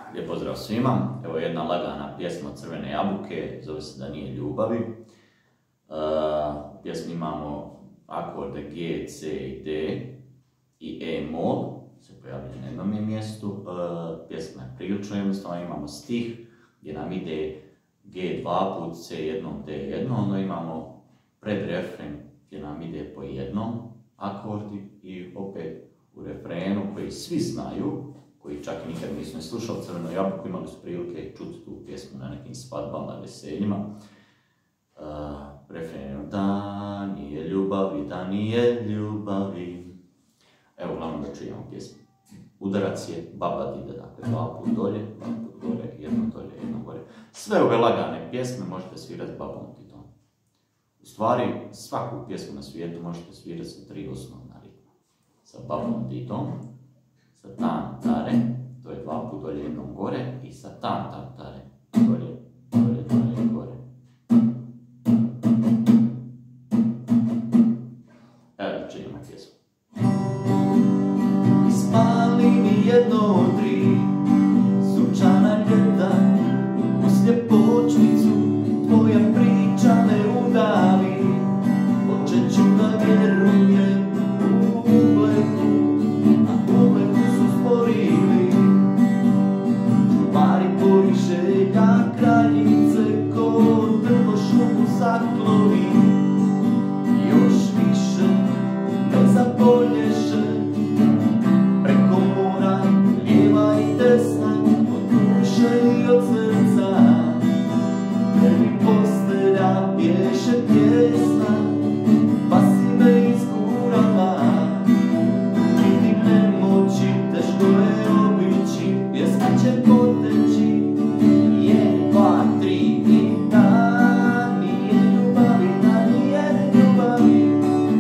Lijep pozdrav svima. Evo jedna lagana pjesma Crvene jabuke, zove se Da nije ljubavi. Pjesmi imamo akorde G, C i D i E mol, se pojavljaju na jednom mjestu. Pjesma je prilično jednostavna, imamo stih gdje nam ide G dva put, C jednom, D jednom, onda imamo predrefren gdje nam ide po jednom akordi i opet u refrenu koji svi znaju, koji čak i nikad nisu ne slušali Crvenu jabuku, imali su prilike čuti tu pjesmu na nekim svadbama, veseljima. Refren Da nije ljubavi, da nije ljubavi. Evo, uglavnom da čujemo pjesmu. Udarac je baba dide, dakle dva put dolje, dva put gore, jedno gore. Sve ove lagane pjesme možete svirati s babom didom. U stvari, svaku pjesmu na svijetu možete svirati sa tri osnovna ritma. Sa babom didom, sa tan tare, to je dva put dolje, jednom gore, i sa tan tan tare, dolje, gore. Evo, činimo pjesmu. Ispali mi jedno od tri sunčana ljeta, u sljepočnicu tvoja priča me udavi, počet ću da vjerujem u ubleku, a ubleku su stvorili čuvari tvojih želja, kraljice ko drvo šumu zaklovi, još više me zapolješe preko mora, lijeva i desna, od duše i od srca, jer mi postelja bješe pjesna, pa si me izgurala, vidim nemoći, teško je obići, pjesma će poteći, jedan, dva, tri i da nije ljubavi, da nije ljubavi.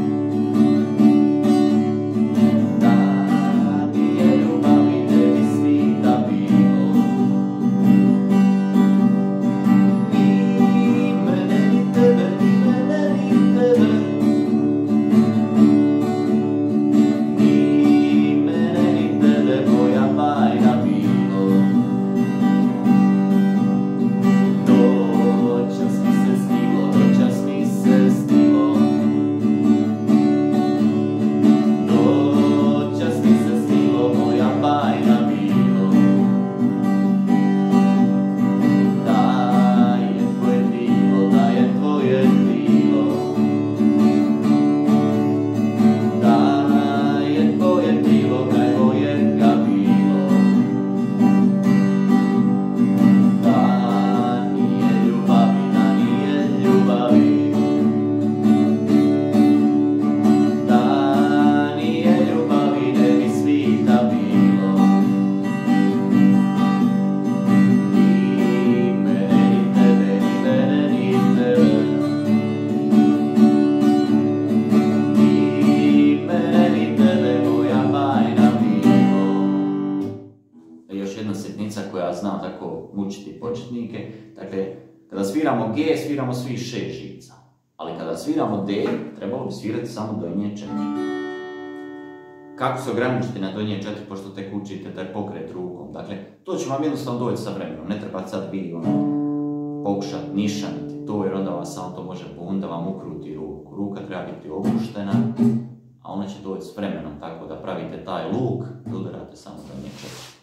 Koja zna tako mučiti početnike. Dakle, kada sviramo G, sviramo svi 6 žica. Ali kada sviramo D, trebalo bi svirati samo donje 4. Kako se ograničiti na donje 4, pošto tek učite taj pokret rukom? Dakle, to će vam jednostavno doći sa vremenom. Ne treba sad vi pokušati nišaniti to, jer onda vas samo to može da vam ukruti ruku. Ruka treba biti opuštena, a ona će doći s vremenom, tako da pravite taj luk, da udarate samo donje 4.